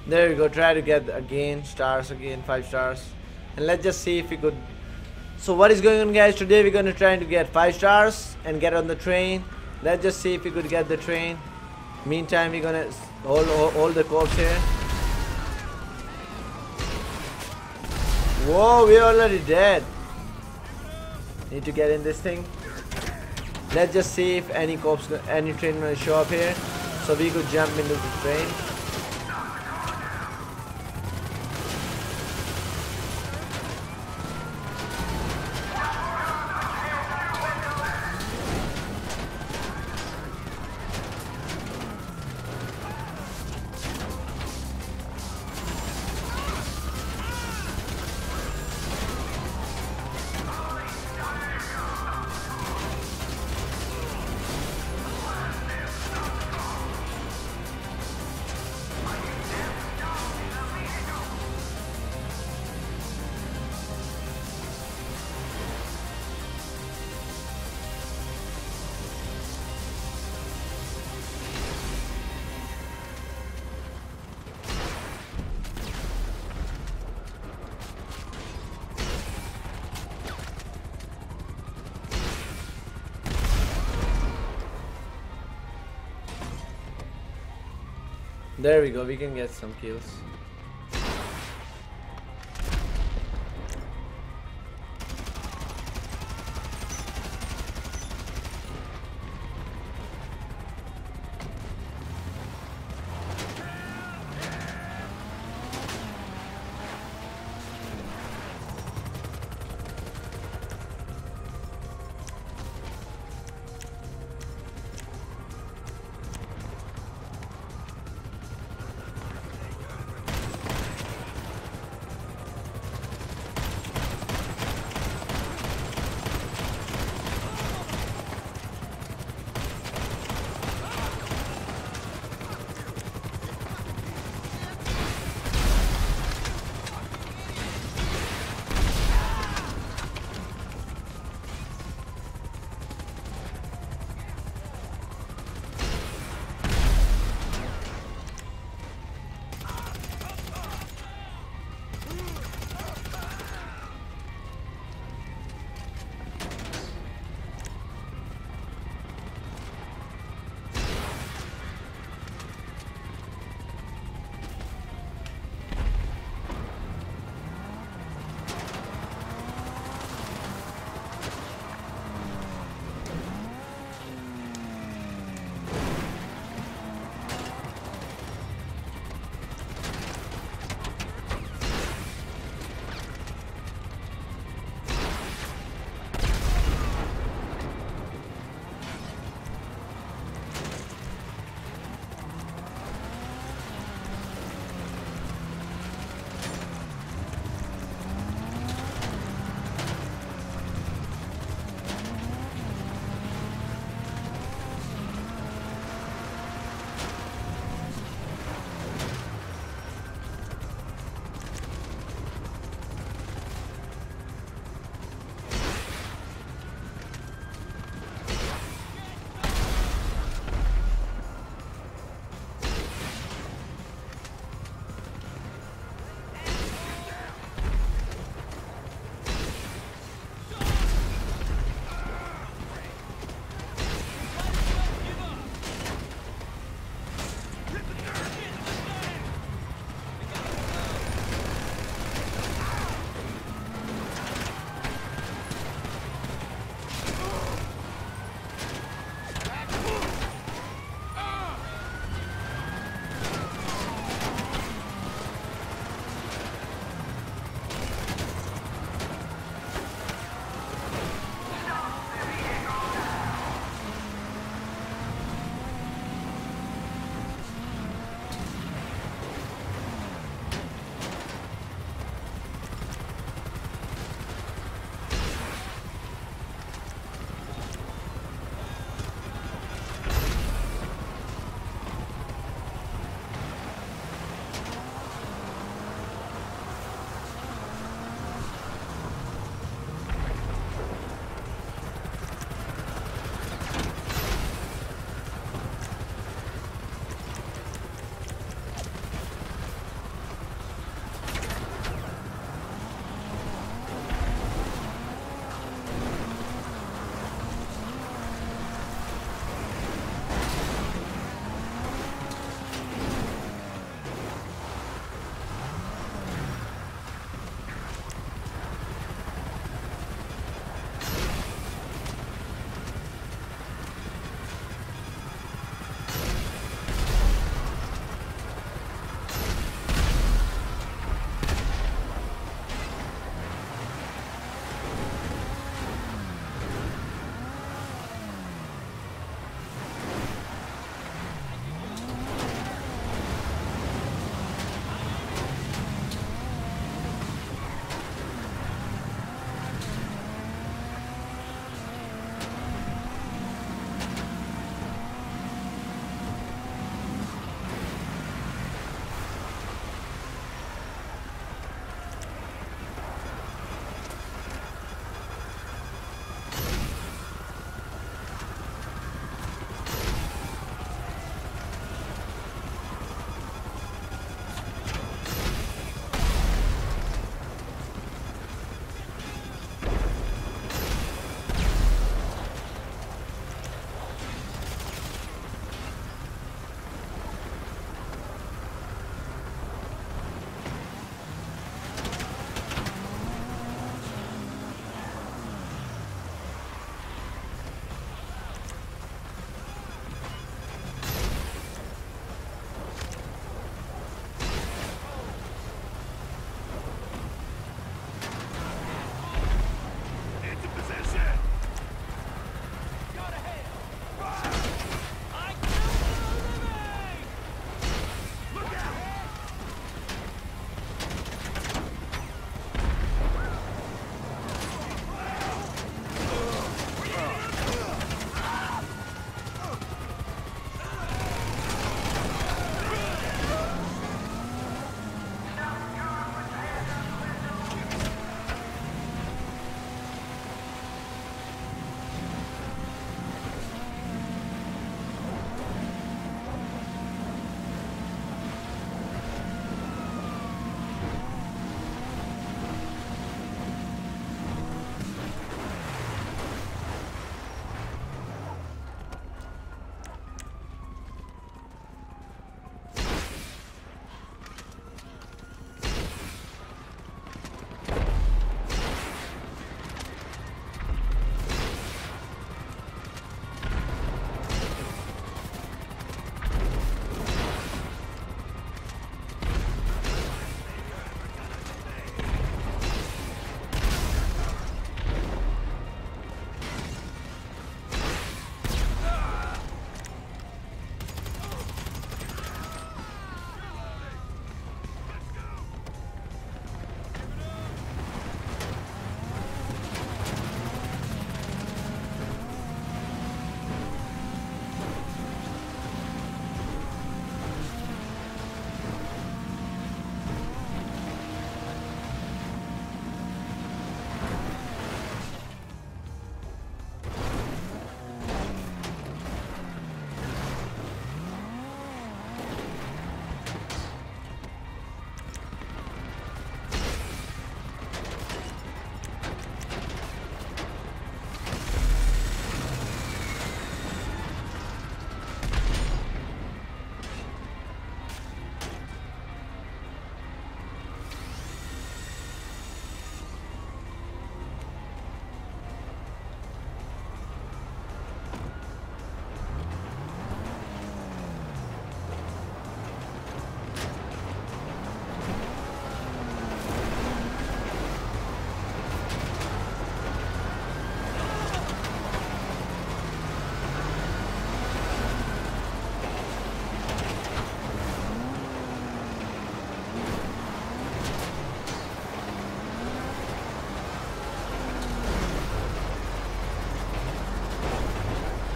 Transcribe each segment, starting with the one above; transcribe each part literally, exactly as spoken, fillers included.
There we go. Try to get again stars again, five stars, and let's just see if we could. So what is going on, guys? Today we're gonna try to get five stars and get on the train. Let's just see if we could get the train. Meantime, we're gonna hold hold, hold the corpse here. Whoa, we're already dead. Need to get in this thing. Let's just see if any corpse, any train will show up here, so we could jump into the train. There we go, we can get some kills.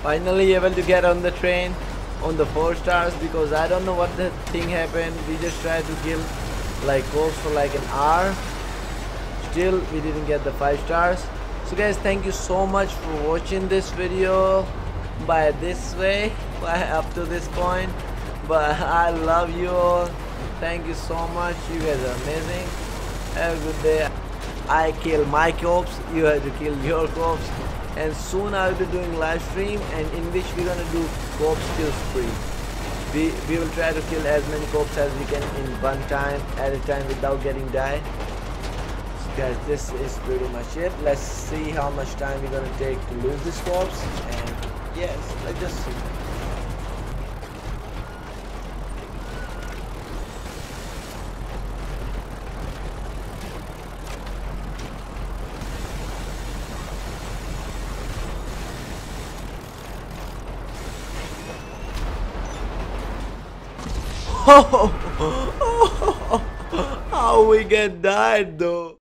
Finally able to get on the train on the four stars, because I don't know what the thing happened. We just tried to kill like corpse for like an hour. Still we didn't get the five stars. So guys, thank you so much for watching this video by this way, by up to this point. But I love you all. Thank you so much. You guys are amazing. Have a good day. I kill my corpse, you have to kill your corpse. And soon I'll be doing live stream, and in which we're gonna do corpse kill spree. We, we will try to kill as many corpses as we can in one time, at a time, without getting died. So guys, this is pretty much it. Let's see how much time we're gonna take to lose this corpse. And yes, let's just see. How we get died though?